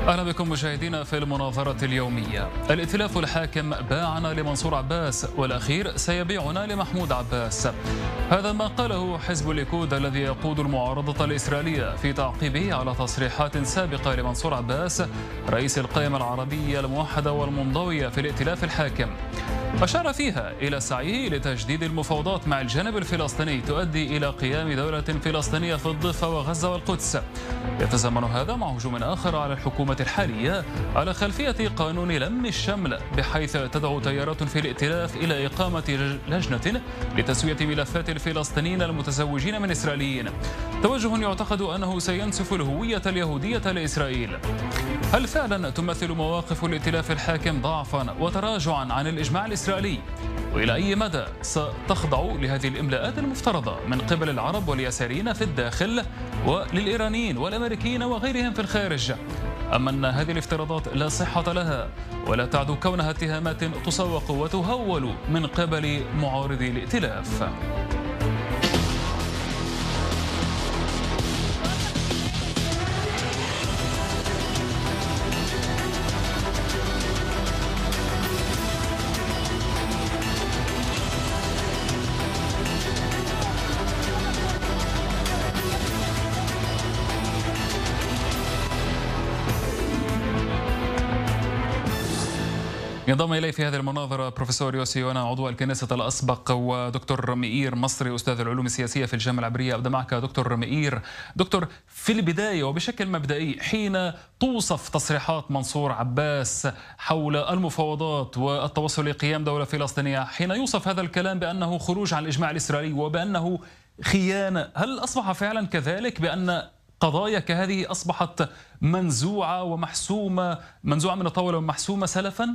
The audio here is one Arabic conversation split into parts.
أهلا بكم مشاهدينا في المناظرة اليومية. الائتلاف الحاكم باعنا لمنصور عباس والأخير سيبيعنا لمحمود عباس. هذا ما قاله حزب الليكود الذي يقود المعارضة الإسرائيلية في تعقيبه على تصريحات سابقة لمنصور عباس رئيس القائمة العربية الموحدة والمنضوية في الائتلاف الحاكم. أشار فيها إلى سعيه لتجديد المفاوضات مع الجانب الفلسطيني تؤدي إلى قيام دولة فلسطينية في الضفة وغزة والقدس. يتزامن هذا مع هجوم آخر على الحكومة الحالية على خلفية قانون لم الشمل، بحيث تدعو تيارات في الائتلاف إلى إقامة لجنة لتسوية ملفات الفلسطينيين المتزوجين من إسرائيليين، توجه يعتقد أنه سينسف الهوية اليهودية لإسرائيل. هل فعلا تمثل مواقف الائتلاف الحاكم ضعفا وتراجعا عن الإجماع الإسرائيلي؟ وإلى أي مدى ستخضع لهذه الإملاءات المفترضة من قبل العرب واليساريين في الداخل وللإيرانيين والأمريكيين وغيرهم في الخارج؟ أم أن هذه الافتراضات لا صحة لها ولا تعد كونها اتهامات تسوق وتهول من قبل معارضي الائتلاف؟ ينضم إلي في هذه المناظرة بروفيسور يوسي يونا عضو الكنيسة الأسبق ودكتور مئير مصري أستاذ العلوم السياسية في الجامعة العبرية. أبدأ معك دكتور مئير. دكتور، في البداية وبشكل مبدئي، حين توصف تصريحات منصور عباس حول المفاوضات والتوصل لقيام دولة فلسطينية، حين يوصف هذا الكلام بأنه خروج عن الإجماع الإسرائيلي وبأنه خيانة، هل أصبح فعلا كذلك بأن قضايا كهذه أصبحت منزوعة ومحسومة، منزوعة من الطاولة ومحسومة سلفا؟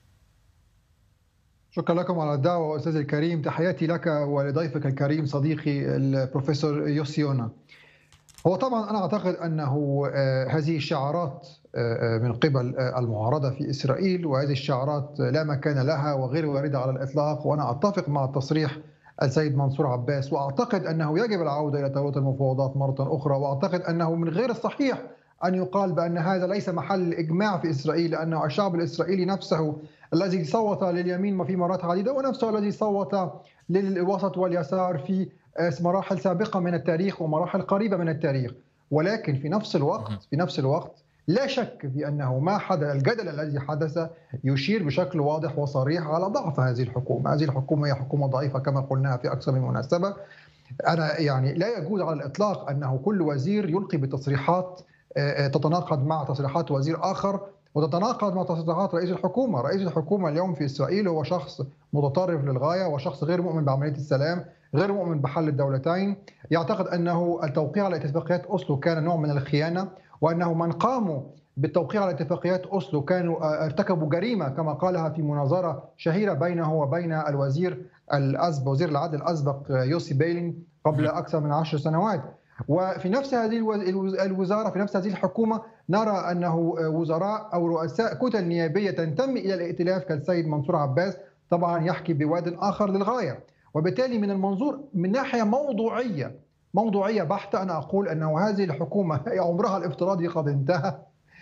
شكرا لكم على الدعوة أستاذ الكريم. تحياتي لك ولضيفك الكريم صديقي البروفيسور يوسي يونا. هو طبعا أنا أعتقد أنه هذه الشعارات من قبل المعارضة في إسرائيل، وهذه الشعارات لا مكان لها وغير واردة على الإطلاق، وأنا أتفق مع تصريح السيد منصور عباس، وأعتقد أنه يجب العودة إلى طاولة المفاوضات مرة أخرى، وأعتقد أنه من غير الصحيح أن يقال بأن هذا ليس محل الإجماع في إسرائيل، لأن الشعب الإسرائيلي نفسه الذي صوت لليمين في مرات عديدة ونفسه الذي صوت للوسط واليسار في مراحل سابقة من التاريخ ومراحل قريبة من التاريخ. ولكن في نفس الوقت لا شك في أنه ما حدث، الجدل الذي حدث يشير بشكل واضح وصريح على ضعف هذه الحكومة. هذه الحكومة هي حكومة ضعيفة كما قلناها في أكثر من مناسبة. أنا يعني لا يجوز على الإطلاق أنه كل وزير يلقي بتصريحات تتناقض مع تصريحات وزير آخر وتتناقض مع تصريحات رئيس الحكومة. رئيس الحكومة اليوم في إسرائيل هو شخص متطرف للغاية، وشخص غير مؤمن بعملية السلام، غير مؤمن بحل الدولتين، يعتقد أنه التوقيع على اتفاقيات أوسلو كان نوع من الخيانة، وأنه من قاموا بالتوقيع على اتفاقيات أوسلو كانوا ارتكبوا جريمة كما قالها في مناظرة شهيرة بينه وبين الوزير الأسبق، وزير العدل الأسبق يوسي بيلين قبل أكثر من 10 سنوات. وفي نفس هذه الوزارة، في نفس هذه الحكومة، نرى أنه وزراء أو رؤساء كتل نيابية تنتمي إلى الائتلاف كالسيد منصور عباس طبعا يحكي بواد آخر للغاية. وبالتالي من المنظور من ناحية موضوعية بحتة، أنا أقول أنه هذه الحكومة عمرها الافتراضي قد انتهى.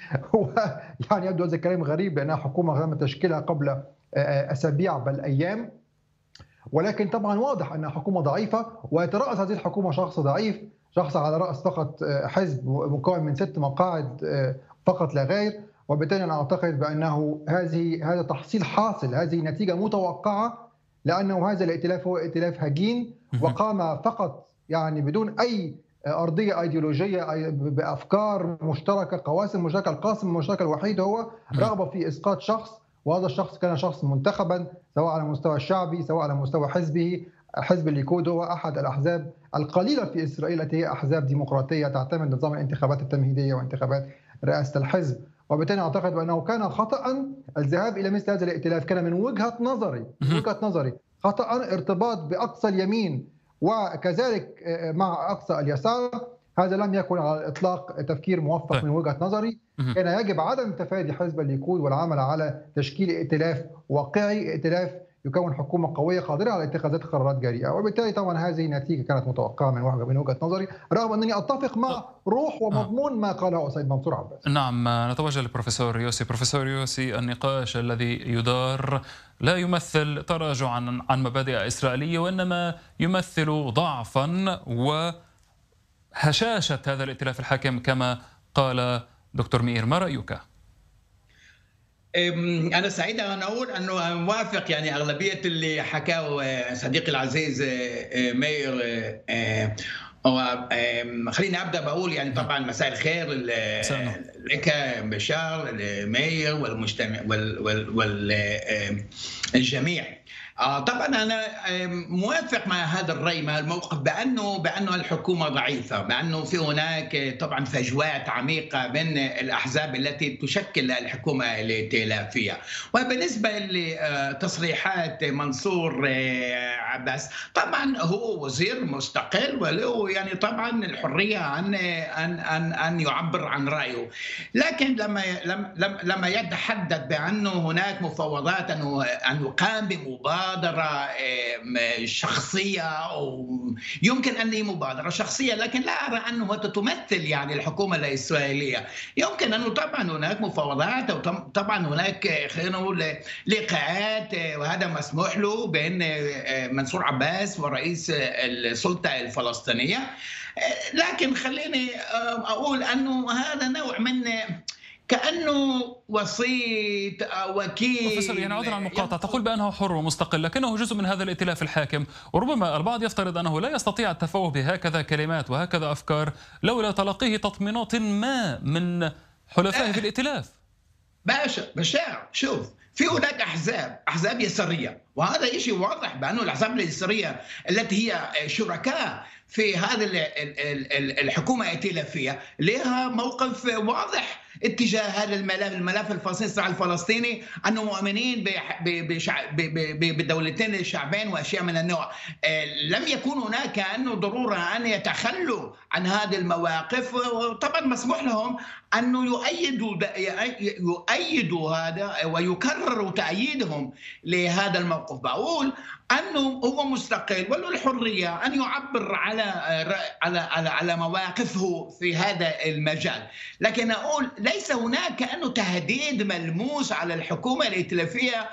يعني يبدو هذا الكلام غريب لأنها حكومة تم تشكيلها قبل أسابيع بل أيام، ولكن طبعا واضح أنها حكومة ضعيفة، ويترأس هذه الحكومة شخص ضعيف، شخص على رأس فقط حزب مكون من 6 مقاعد فقط لا غير. وبالتالي أنا أعتقد بأنه هذا تحصيل حاصل، هذه نتيجة متوقعة، لأنه هذا الائتلاف هو ائتلاف هجين وقام فقط يعني بدون أي أرضية أيديولوجية بأفكار مشتركة، قواسم مشتركة. القاسم المشترك الوحيد هو رغبة في إسقاط شخص، وهذا الشخص كان شخص منتخبا سواء على المستوى الشعبي سواء على مستوى حزبه. حزب الليكود هو أحد الأحزاب القليلة في إسرائيل التي هي أحزاب ديمقراطية تعتمد نظام الانتخابات التمهيدية وانتخابات رئاسة الحزب. وبالتالي أعتقد بأنه كان خطأ الذهاب إلى مثل هذا الائتلاف. كان من وجهة نظري خطأ ارتباط بأقصى اليمين وكذلك مع أقصى اليسار. هذا لم يكن على الإطلاق تفكير موفق من وجهة نظري. كان يجب عدم تفادي حزب الليكود والعمل على تشكيل ائتلاف واقعي، ائتلاف يكون حكومة قوية قادرة على اتخاذ قرارات جريئة، وبالتالي طبعا هذه نتيجة كانت متوقعة من وجهة نظري، رغم أنني أتفق مع روح ومضمون ما قاله السيد منصور عباس. نعم، نتوجه للبروفيسور يوسي. بروفيسور يوسي، النقاش الذي يدار لا يمثل تراجعا عن مبادئ إسرائيلية، وإنما يمثل ضعفا وهشاشة هذا الائتلاف الحاكم كما قال دكتور مئير. ما رأيك؟ أنا سعيد أن أقول أنه موافق يعني أغلبية اللي حكاه صديقي العزيز ماير. خليني ابدا بقول يعني طبعا مساء الخير لك بشار، لماير والمجتمع والجميع. طبعا انا موافق مع هذا الراي، مع الموقف بانه الحكومه ضعيفه، بانه في هناك طبعا فجوات عميقه بين الاحزاب التي تشكل الحكومه الائتلافيه. وبالنسبه لتصريحات منصور عباس، طبعا هو وزير مستقل وله يعني طبعا الحريه ان يعبر عن رايه، لكن لما يتحدث بانه هناك مفاوضات ان يقام بمبادره شخصيه، أو يمكن ان هي مبادره شخصيه، لكن لا ارى انها تمثل يعني الحكومه الاسرائيليه. يمكن انه طبعا هناك مفاوضات، وطبعا هناك خلينا نقول لقاءات، وهذا مسموح له بين منصور عباس ورئيس السلطه الفلسطينيه. لكن خليني اقول انه هذا نوع من كأنه وسيط أو وكيل. بروفيسور، يعني عذرا عن المقاطعة، تقول بأنه حر ومستقل لكنه جزء من هذا الائتلاف الحاكم، وربما البعض يفترض أنه لا يستطيع التفوه بهكذا كلمات وهكذا أفكار لولا تلقيه تطمينات ما من حلفائه في الائتلاف. بشار، شوف، في هناك أحزاب يسارية، وهذا شيء واضح بأنه الأحزاب اليسارية التي هي شركاء في هذه الحكومة الائتلافية لها موقف واضح اتجاه هذا الملف الفلسطيني، أنه مؤمنين بدولتين الشعبين وأشياء من النوع. لم يكن هناك أنه ضرورة أن يتخلوا عن هذه المواقف، وطبعا مسموح لهم أنه يؤيدوا هذا ويكرروا تأييدهم لهذا الموقف. بقول أنه هو مستقل وله الحرية أن يعبر على مواقفه في هذا المجال، لكن أقول ليس هناك أنه تهديد ملموس على الحكومة الائتلافية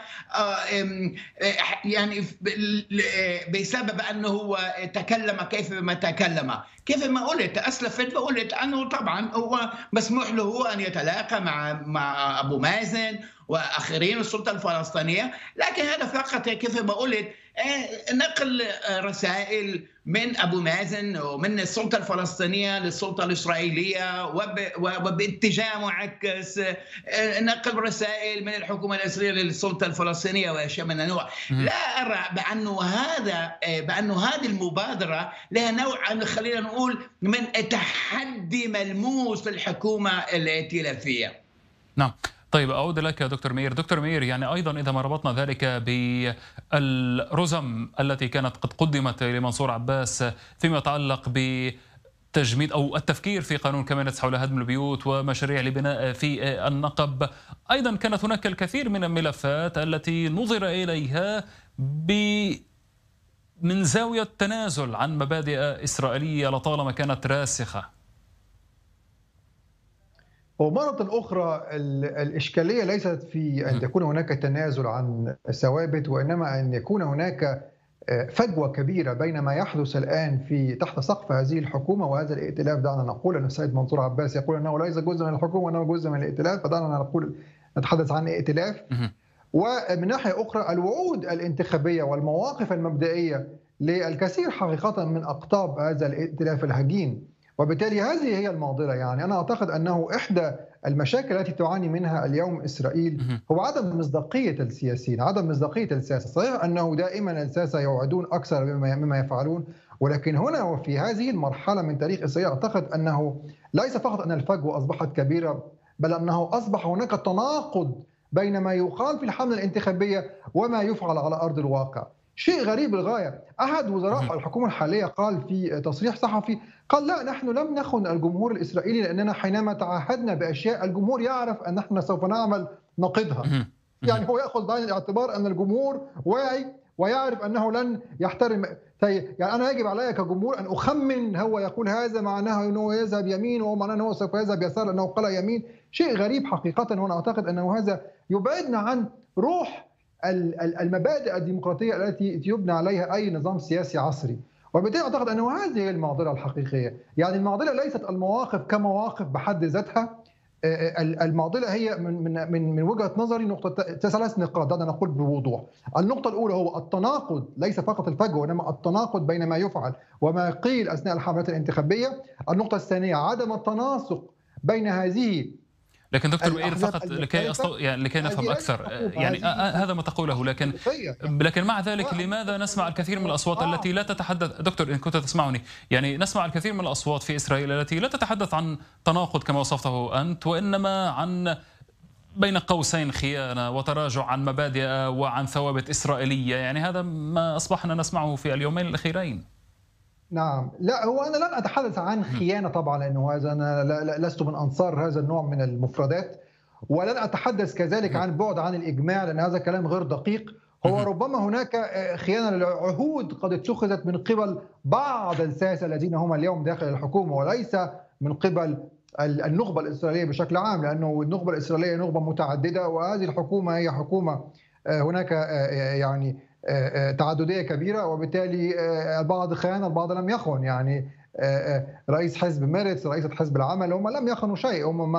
يعني بسبب أنه هو تكلم كيفما تكلم. كيف ما قلت أسلفت وقلت أنه طبعا هو مسموح له أن يتلاقى مع أبو مازن وآخرين السلطة الفلسطينية، لكن هذا فقط كيف ما قلت نقل رسائل من أبو مازن ومن السلطة الفلسطينية للسلطة الإسرائيلية، وباتجاه معكس نقل رسائل من الحكومة الإسرائيلية للسلطة الفلسطينية وأشياء من النوع. لا أرى بأنه هذه المبادرة لها نوع، خلينا نقول، من تحدي ملموس للحكومة الائتلافية. نعم. طيب، أعود لك دكتور مئير. دكتور مئير، يعني أيضا إذا ما ربطنا ذلك بالرزم التي كانت قد قدمت لمنصور عباس فيما يتعلق بتجميد أو التفكير في قانون كمينتس حول هدم البيوت ومشاريع لبناء في النقب، أيضا كانت هناك الكثير من الملفات التي نظر إليها من زاوية التنازل عن مبادئ إسرائيلية لطالما كانت راسخة. ومرة أخرى الإشكالية ليست في أن يكون هناك تنازل عن ثوابت، وإنما أن يكون هناك فجوة كبيرة بين ما يحدث الآن في تحت سقف هذه الحكومة وهذا الائتلاف. دعنا نقول أن السيد منصور عباس يقول أنه ليس جزء من الحكومة وأنه جزء من الائتلاف، فدعنا نتحدث عن ائتلاف. ومن ناحية أخرى الوعود الانتخابية والمواقف المبدئية للكثير حقيقة من أقطاب هذا الائتلاف الهجين، وبالتالي هذه هي المعضلة. يعني أنا أعتقد أنه إحدى المشاكل التي تعاني منها اليوم إسرائيل هو عدم مصداقية السياسيين، عدم مصداقية السياسة. صحيح أنه دائما الساسة يوعدون أكثر مما يفعلون، ولكن هنا وفي هذه المرحلة من تاريخ إسرائيل أعتقد أنه ليس فقط أن الفجوة أصبحت كبيرة، بل أنه أصبح هناك تناقض بين ما يقال في الحملة الانتخابية وما يفعل على أرض الواقع. شيء غريب للغاية. أحد وزراء الحكومة الحالية قال في تصريح صحفي، قال لا، نحن لم نخن الجمهور الإسرائيلي، لأننا حينما تعهدنا بأشياء الجمهور يعرف أن نحن سوف نعمل نقضها. يعني هو يأخذ بعين الاعتبار أن الجمهور واعي ويعرف أنه لن يحترم. يعني أنا يجب علي كجمهور أن أخمن هو يقول هذا معناه أنه يذهب يمين ومعناه أنه سوف يذهب يسار لأنه قال يمين. شيء غريب حقيقة. وأنا أعتقد أنه هذا يبعدنا عن روح المبادئ الديمقراطية التي يبنى عليها أي نظام سياسي عصري. وبالتالي أعتقد أنه هذه هي المعضلة الحقيقية. يعني المعضلة ليست المواقف كمواقف بحد ذاتها، المعضلة هي من وجهة نظري نقطة 3 نقاط، دعنا نقول بوضوح. النقطة الأولى هو التناقض، ليس فقط الفجوة وإنما التناقض بين ما يفعل وما قيل أثناء الحملات الانتخابية. النقطة الثانية عدم التناسق بين هذه. لكن دكتور مئير فقط لكي نفهم أكثر، يعني هذا ما تقوله، لكن مع ذلك لماذا نسمع الكثير من الأصوات التي لا تتحدث، دكتور إن كنت تسمعني، يعني نسمع الكثير من الأصوات في إسرائيل التي لا تتحدث عن تناقض كما وصفته أنت، وإنما عن بين قوسين خيانة وتراجع عن مبادئ وعن ثوابت إسرائيلية. يعني هذا ما أصبحنا نسمعه في اليومين الأخيرين. نعم، لا هو أنا لن أتحدث عن خيانة طبعا، لأنه هذا أنا لست من أنصار هذا النوع من المفردات، ولن أتحدث كذلك عن بعد عن الإجماع لأن هذا كلام غير دقيق. هو ربما هناك خيانة للعهود قد اتخذت من قبل بعض الساسة الذين هم اليوم داخل الحكومة وليس من قبل النخبة الإسرائيلية بشكل عام، لأنه النخبة الإسرائيلية نخبة متعددة وهذه الحكومة هي حكومة هناك يعني تعددية كبيرة، وبالتالي البعض خان البعض لم يخن. يعني رئيس حزب ميرتس، رئيسة حزب العمل، هم لم يخنوا شيء، هم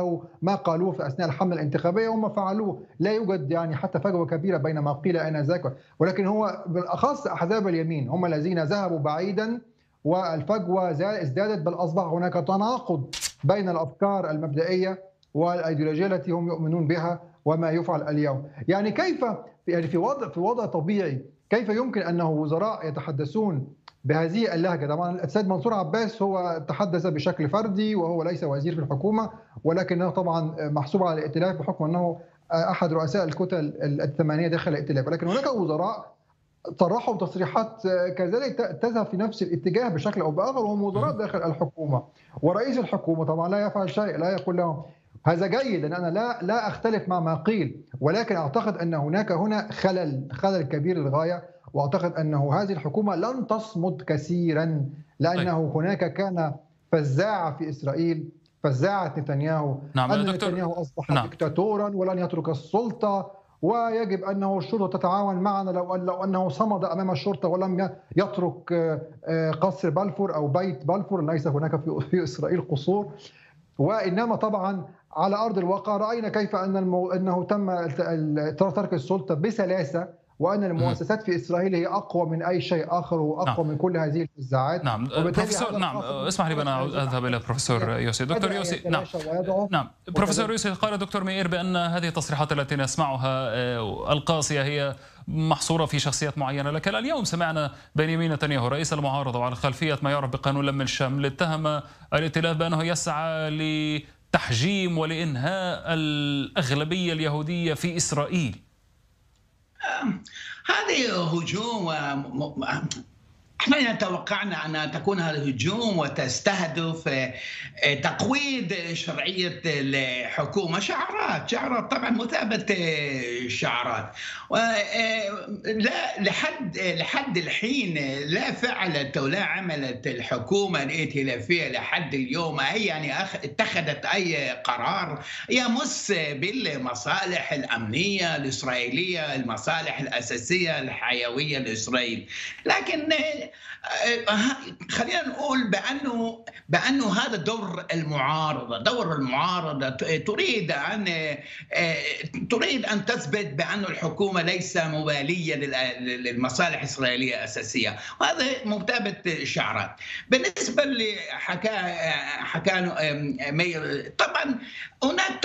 ما قالوه في أثناء الحملة الانتخابية هم فعلوه. لا يوجد يعني حتى فجوة كبيرة بين ما قيل آنذاك، ولكن هو بالأخص أحزاب اليمين هم الذين ذهبوا بعيدا والفجوة ازدادت، بل أصبح هناك تناقض بين الأفكار المبدئية والأيديولوجية التي هم يؤمنون بها وما يفعل اليوم. يعني كيف يعني في وضع طبيعي كيف يمكن أنه وزراء يتحدثون بهذه اللهجة؟ طبعا السيد منصور عباس هو تحدث بشكل فردي وهو ليس وزير في الحكومة، ولكنه طبعا محسوب على الائتلاف بحكم أنه أحد رؤساء الكتل الثمانية داخل الائتلاف. ولكن هناك وزراء طرحوا تصريحات كذلك تذهب في نفس الاتجاه بشكل أو بآخر، وهم وزراء داخل الحكومة. ورئيس الحكومة طبعا لا يفعل شيء، لا يقول لهم هذا جيد. أنا لا أختلف مع ما قيل، ولكن أعتقد أن هناك هنا خلل كبير للغاية، وأعتقد أنه هذه الحكومة لن تصمد كثيرا لأنه هناك كان فزاعة في إسرائيل، فزاعة نتنياهو. نعم أن نتنياهو أصبح دكتاتورا ولن يترك السلطة، ويجب أنه الشرطة تتعاون معنا لو أنه صمد أمام الشرطة ولم يترك قصر بلفور أو بيت بلفور. ليس هناك في إسرائيل قصور، وإنما طبعا على أرض الواقع رأينا كيف أنه تم ترك السلطة بسلاسة، وأن المؤسسات في إسرائيل هي أقوى من أي شيء آخر وأقوى من كل هذه الفزاعات. نعم بروفيسور، نعم اسمح لي بأن أذهب إلى بروفيسور يوسي. دكتور يوسي، نعم بروفيسور يوسي، قال دكتور مئير بأن هذه التصريحات التي نسمعها القاسية هي محصورة في شخصيات معينة، لكن اليوم سمعنا بنيامين نتنياهو رئيس المعارضة وعلى خلفية ما يعرف بقانون لم الشمل اتهم الائتلاف بأنه يسعى لتحجيم ولإنهاء الأغلبية اليهودية في إسرائيل. هذه هجوم، احنا توقعنا ان تكون هذا الهجوم وتستهدف تقويض شرعيه الحكومه. شعارات طبعا مثابه شعارات، لا لحد الحين لا فعلت ولا عملت الحكومه الائتلافيه لحد اليوم اي يعني اتخذت اي قرار يمس بالمصالح الامنيه الاسرائيليه، المصالح الاساسيه الحيويه لاسرائيل. لكن خلينا نقول بأنه هذا دور المعارضة تريد أن تثبت بأن الحكومة ليس مبالية للمصالح الإسرائيلية الأساسية، وهذا مثابة شعارات. بالنسبة حكى مير، طبعا هناك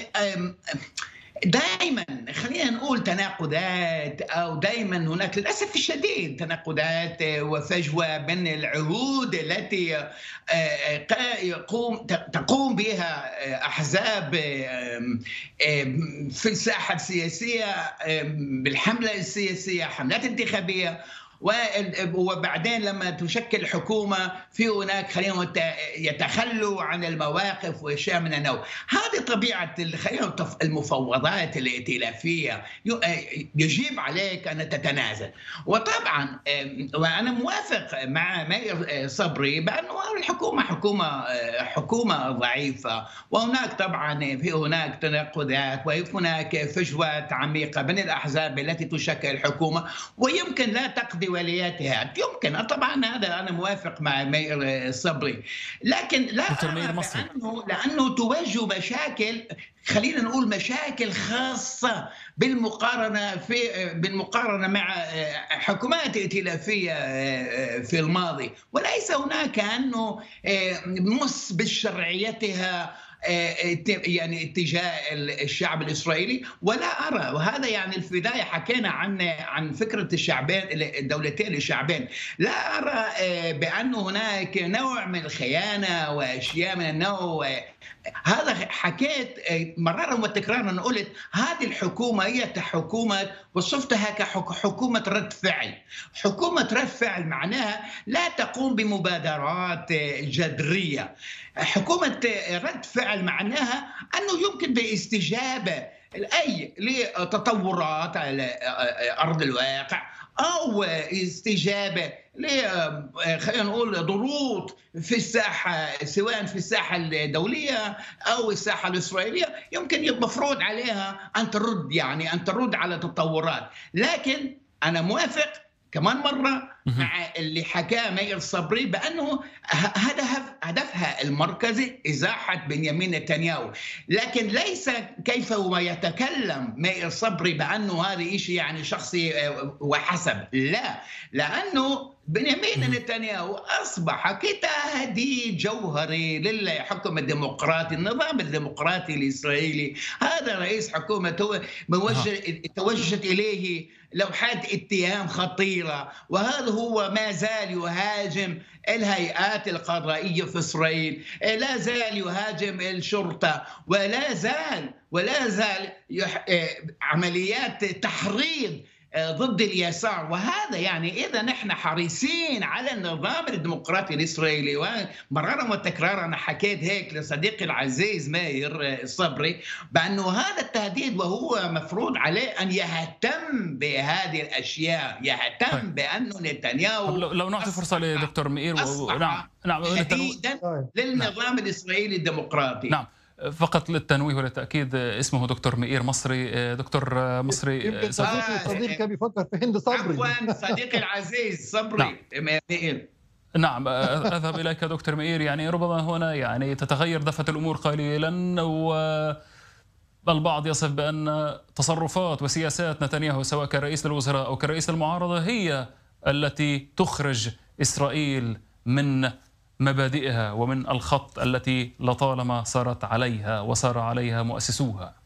دائما خلينا نقول تناقضات، او دائما هناك للاسف الشديد تناقضات وفجوه بين العهود التي تقوم بها احزاب في الساحه السياسيه بالحمله السياسيه، حملات انتخابيه، وبعدين لما تشكل حكومة في هناك خلينا يتخلوا عن المواقف واشياء من النوع. هذه طبيعة المفاوضات الائتلافية، يجب عليك ان تتنازل. وطبعا وانا موافق مع مائر صبري بانه الحكومة حكومة ضعيفة، وهناك طبعا هناك تناقضات وهناك فجوات عميقة بين الأحزاب التي تشكل الحكومة، ويمكن لا تقضي ولياتها. يمكن طبعا، هذا أنا موافق مع مائر صبري، لكن لا أرى لأنه تواجه مشاكل، خلينا نقول مشاكل خاصة بالمقارنة مع حكومات ائتلافية في الماضي، وليس هناك أنه مس بشرعيتها يعني اتجاه الشعب الإسرائيلي. ولا أرى، وهذا يعني في البداية حكينا عن فكرة الشعبين، الدولتين الشعبين، لا أرى بأن هناك نوع من الخيانة وأشياء من النوع هذا. حكيت مرارا وتكرارا، قلت هذه الحكومة هي حكومة، وصفتها كحكومة رد فعل. حكومة رد فعل معناها لا تقوم بمبادرات جذرية. حكومة رد فعل معناها أنه يمكن باستجابة لتطورات على أرض الواقع، أو استجابة خلينا نقول ضغوط في الساحة، سواء في الساحة الدولية أو الساحة الإسرائيلية، يمكن المفروض عليها أن ترد، يعني أن ترد على تطورات. لكن أنا موافق كمان مرة مع اللي حكاه مائر صبري بأنه هدفها المركزي إزاحة بنيامين نتنياهو، لكن ليس كيف هو يتكلم مائر صبري بأنه هذا شيء يعني شخصي وحسب، لا، لأنه بنيامين نتنياهو أصبح كتهديد جوهري للحكم الديمقراطي، النظام الديمقراطي الإسرائيلي. هذا رئيس حكومة توجهت إليه لوحات اتهام خطيرة، وهذا هو ما زال يهاجم الهيئات القضائية في إسرائيل، لا زال يهاجم الشرطة، ولا زال عمليات تحريض ضد اليسار. وهذا يعني إذا نحن حريصين على النظام الديمقراطي الإسرائيلي، ومرارا وتكرارا أنا حكيت هيك لصديقي العزيز مائر الصبري بأنه هذا التهديد، وهو مفروض عليه أن يهتم بهذه الأشياء، يهتم بأنه نتنياهو. لو نعطي فرصة لدكتور مائر. نعم، تهديدا للنظام الإسرائيلي الديمقراطي. نعم، فقط للتنويه والتأكيد، اسمه دكتور مائر مصري. دكتور مصري، يمكن صديقي كان بيفكر في هند صبري. عفوا صديقي العزيز صبري. مائر. نعم، أذهب إليك دكتور مائر. يعني ربما هنا يعني تتغير دفة الأمور قليلا، والبعض يصف بأن تصرفات وسياسات نتنياهو سواء كرئيس للوزراء أو كرئيس المعارضة هي التي تخرج إسرائيل من مبادئها ومن الخط التي لطالما سارت عليها وسار عليها مؤسسوها.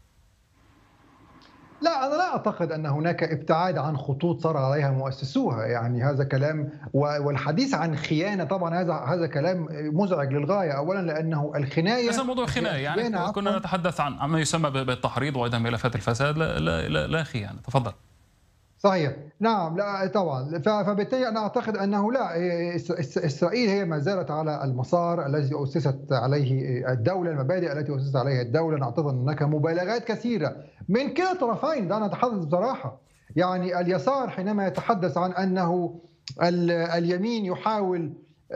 لا، أنا لا أعتقد أن هناك ابتعاد عن خطوط سار عليها مؤسسوها، يعني هذا كلام، والحديث عن خيانة طبعا هذا كلام مزعج للغاية. أولا لأنه الخناية ليس موضوع خناية، يعني كنا نتحدث عن ما يسمى بالتحريض وأيضا ملفات الفساد، لا خيانة. تفضل. صحيح، نعم، لا طبعا. فبالتالي أنا أعتقد أنه لا، إسرائيل هي ما زالت على المسار الذي أسست عليه الدولة، المبادئ التي أسست عليها الدولة. أعتقد أن هناك مبالغات كثيرة من كلا الطرفين، دعنا نتحدث بصراحة. يعني اليسار حينما يتحدث عن أنه اليمين يحاول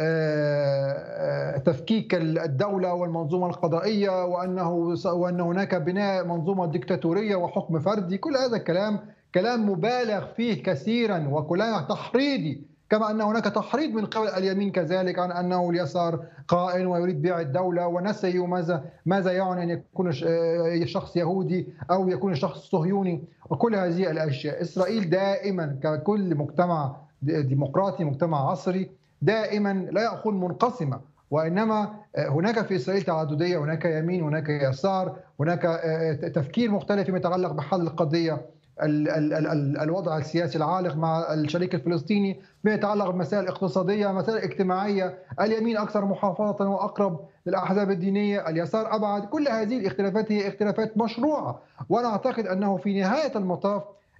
تفكيك الدولة والمنظومة القضائية، وأن هناك بناء منظومة ديكتاتورية وحكم فردي، كل هذا كلام مبالغ فيه كثيرا وكلام تحريضي، كما أن هناك تحريض من قبل اليمين كذلك عن أنه اليسار قائم ويريد بيع الدولة ونسي ماذا يعني أن يكون شخص يهودي أو يكون شخص صهيوني وكل هذه الأشياء. إسرائيل دائما ككل مجتمع ديمقراطي، مجتمع عصري، دائما لا يكون منقسمة، وإنما هناك في إسرائيل تعددية، هناك يمين، هناك يسار، هناك تفكير مختلف فيما يتعلق بحل القضية، الوضع السياسي العالق مع الشريك الفلسطيني، ما يتعلق بمسائل اقتصادية، مسائل اجتماعية. اليمين أكثر محافظة وأقرب للأحزاب الدينية، اليسار أبعد. كل هذه الاختلافات هي اختلافات مشروعة، وأنا أعتقد أنه في نهاية المطاف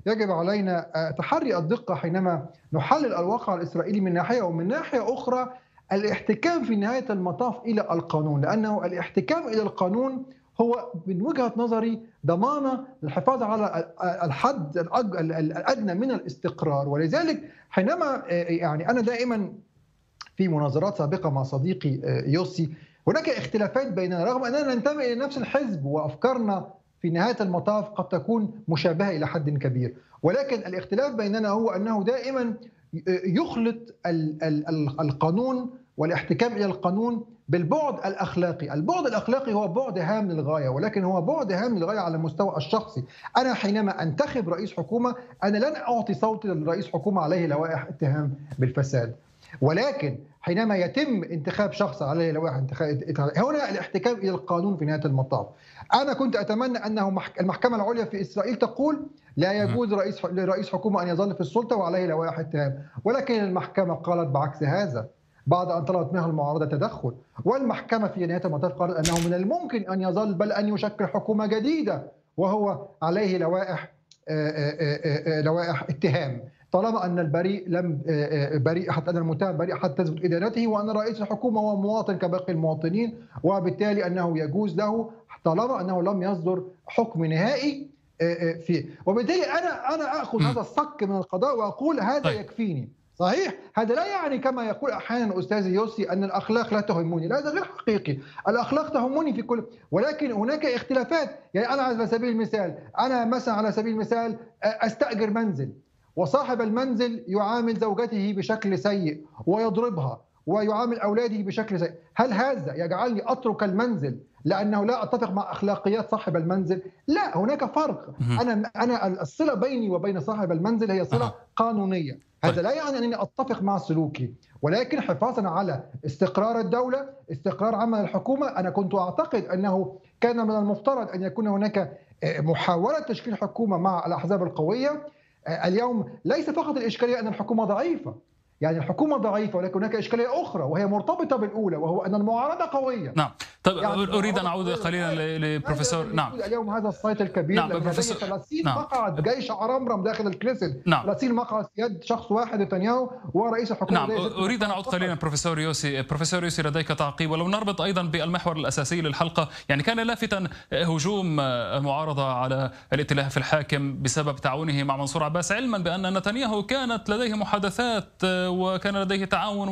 يجب علينا تحري الدقة حينما نحلل الواقع الإسرائيلي من ناحية، ومن ناحية أخرى الاحتكام في نهاية المطاف إلى القانون، لأنه الاحتكام إلى القانون هو من وجهة نظري ضمانة للحفاظ على الحد الأدنى من الاستقرار. ولذلك حينما يعني أنا دائما في مناظرات سابقة مع صديقي يوسي هناك اختلافات بيننا رغم أننا ننتمي إلى نفس الحزب وأفكارنا في نهاية المطاف قد تكون مشابهة إلى حد كبير، ولكن الاختلاف بيننا هو أنه دائما يخلط القانون والاحتكام إلى القانون بالبعد الأخلاقي. البعد الأخلاقي هو بعد هام للغاية، ولكن هو بعد هام للغاية على المستوى الشخصي. أنا حينما أنتخب رئيس حكومة أنا لن أعطي صوتي لرئيس حكومة عليه لوائح اتهام بالفساد، ولكن حينما يتم انتخاب شخص عليه لوائح هنا الاحتكام إلى القانون في نهاية المطاف. أنا كنت أتمنى أنه المحكمة العليا في إسرائيل تقول لا يجوز لرئيس حكومة أن يظل في السلطة وعليه لوائح اتهام، ولكن المحكمة قالت بعكس هذا بعد أن طلبت منها المعارضة تدخل، والمحكمة في نهاية المطاف قالت أنه من الممكن أن يظل بل أن يشكل حكومة جديدة وهو عليه لوائح اتهام طالما أن البريء بريء حتى أن المتهم بريء حتى تثبت إدانته، وأن رئيس الحكومة هو مواطن كباقي المواطنين، وبالتالي أنه يجوز له طالما أنه لم يصدر حكم نهائي فيه. وبالتالي أنا أخذ هذا الصك من القضاء وأقول هذا يكفيني. صحيح هذا لا يعني كما يقول أحيانا أستاذي يوسي أن الأخلاق لا تهمني، لا، هذا غير حقيقي. الأخلاق تهمني في كل، ولكن هناك اختلافات. يعني أنا على سبيل المثال على سبيل المثال أستأجر منزل وصاحب المنزل يعامل زوجته بشكل سيء ويضربها ويعامل أولاده بشكل سيء، هل هذا يجعلني أترك المنزل لأنه لا أتفق مع أخلاقيات صاحب المنزل؟ لا، هناك فرق. أنا الصلة بيني وبين صاحب المنزل هي صلة قانونية. هذا لا يعني أنني أتفق مع سلوكي، ولكن حفاظا على استقرار الدولة، استقرار عمل الحكومة. أنا كنت أعتقد أنه كان من المفترض أن يكون هناك محاولة تشكيل حكومة مع الأحزاب القوية. اليوم ليس فقط الإشكالية أن الحكومة ضعيفة، يعني الحكومة ضعيفة، ولكن هناك إشكالية أخرى وهي مرتبطة بالأولى، وهو أن المعارضة قوية. نعم. طيب يعني أريد أن أعود قليلا لبروفيسور. نعم. اليوم هذا الصيت الكبير الذي لديه 30 مقعد جيش عرمرم داخل الكنيست، 30 مقعد في يد شخص واحد نتنياهو ورئيس الحكومة. نعم. أريد أن أعود قليلا بروفيسور يوسي. بروفيسور يوسي لديك تعقيب؟ ولو نربط أيضا بالمحور الأساسي للحلقة، يعني كان لافتا هجوم المعارضة على الائتلاف الحاكم بسبب تعاونه مع منصور عباس، علما بأن نتنياهو كانت لديه محادثات وكان لديه تعاون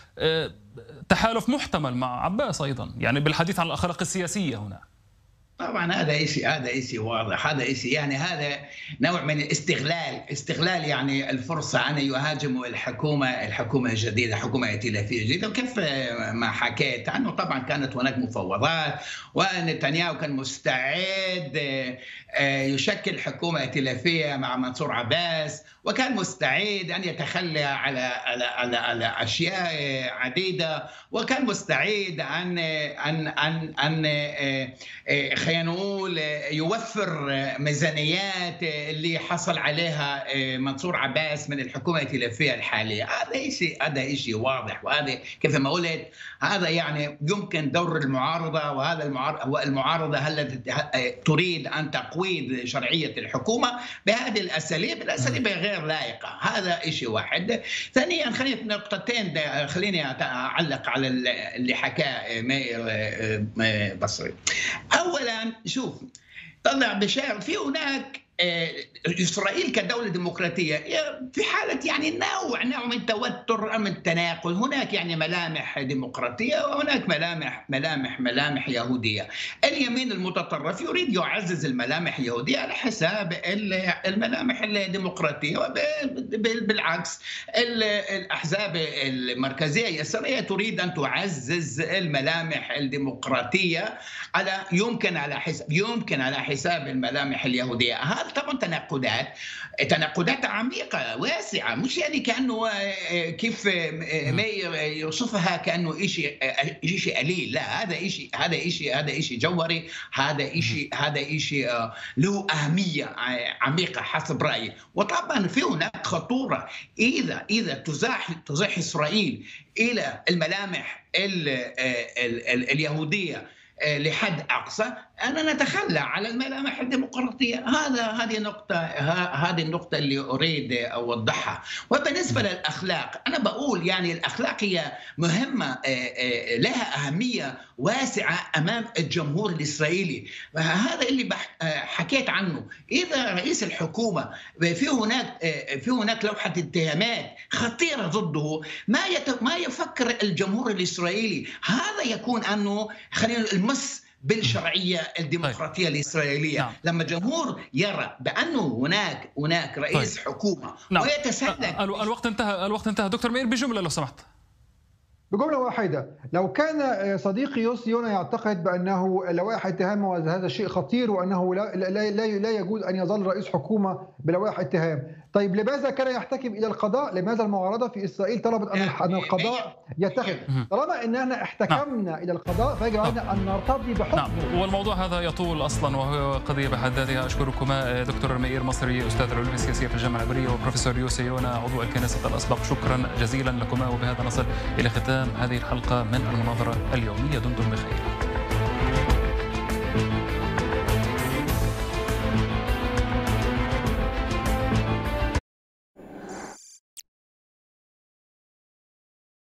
وتحالف محتمل مع عباس أيضا، يعني بالحديث عن الأخلاق السياسية هنا. طبعا هذا شيء واضح، هذا شيء يعني هذا نوع من استغلال يعني الفرصة أن يهاجموا الحكومة الجديدة، حكومة ائتلافية جديدة. وكيف ما حكيت عنه طبعا كانت هناك مفاوضات ونتنياهو كان مستعد يشكل حكومة ائتلافية مع منصور عباس، وكان مستعد أن يتخلى على أشياء عديدة، وكان مستعد أن خلينا نقول يوفر ميزانيات اللي حصل عليها منصور عباس من الحكومة الائتلافية الحالية. هذا شيء واضح، وهذا كيف ما قلت هذا يعني يمكن دور المعارضة، وهذا المعارضة هل تريد أن تقويض شرعية الحكومة بهذه الأساليب غير لائقة. هذا شيء واحد. ثانيا خليني نقطتين، خليني أعلق على اللي حكاه ماهر بصري. أولا شوف، طلع بشار في هناك إسرائيل كدولة ديمقراطية في حالة يعني نوع من التوتر أو من التناقض. هناك يعني ملامح ديمقراطية وهناك ملامح يهودية. اليمين المتطرف يريد يعزز الملامح اليهودية على حساب الملامح الديمقراطية، وبالعكس الأحزاب المركزية اليسارية تريد أن تعزز الملامح الديمقراطية يمكن على حساب الملامح اليهودية. هذا طبعا تناقضات عميقة واسعة، مش يعني كأنه كيف ما يوصفها كأنه شيء قليل. لا، هذا شيء جوهري، هذا شيء له أهمية عميقة حسب رأيي. وطبعا في هناك خطورة إذا تزاح إسرائيل إلى الملامح اليهودية لحد أقصى أن نتخلى على الملامح الديمقراطية. هذه النقطة اللي أريد أوضحها. وبالنسبة للأخلاق، أنا بقول يعني الأخلاق هي مهمة، لها أهمية واسعة أمام الجمهور الإسرائيلي. هذا اللي حكيت عنه. إذا رئيس الحكومة في هناك لوحة اتهامات خطيرة ضده، ما يفكر الجمهور الإسرائيلي، هذا يكون أنه خلينا المس بالشرعية الديمقراطية الإسرائيلية. نعم. لما الجمهور يرى بأنه هناك رئيس حكومة نعم. ويتسلك. الوقت انتهى دكتور مائير، بجملة لو سمحت. بجملة واحدة، لو كان صديقي يوسي يونا يعتقد بأنه لوائح اتهام هذا شيء خطير وأنه لا يجوز أن يظل رئيس حكومة بلوائح اتهام، طيب لماذا كان يحتكم إلى القضاء؟ لماذا المعارضة في إسرائيل طلبت أن القضاء يتخذ؟ طالما أننا احتكمنا إلى القضاء فيجب علينا أن نرتضي بحكمه. نعم، والموضوع هذا يطول أصلا وهو قضية بحد ذاتها. أشكركما دكتور مائير مصري أستاذ العلوم السياسية في الجامعة العبرية، وبروفيسور يوسي يونا عضو الكنيسة الأسبق. شكرا جزيلا لكما، وبهذا نصل إلى ختام هذه الحلقة من المناظرة اليومية. دمتم بخير.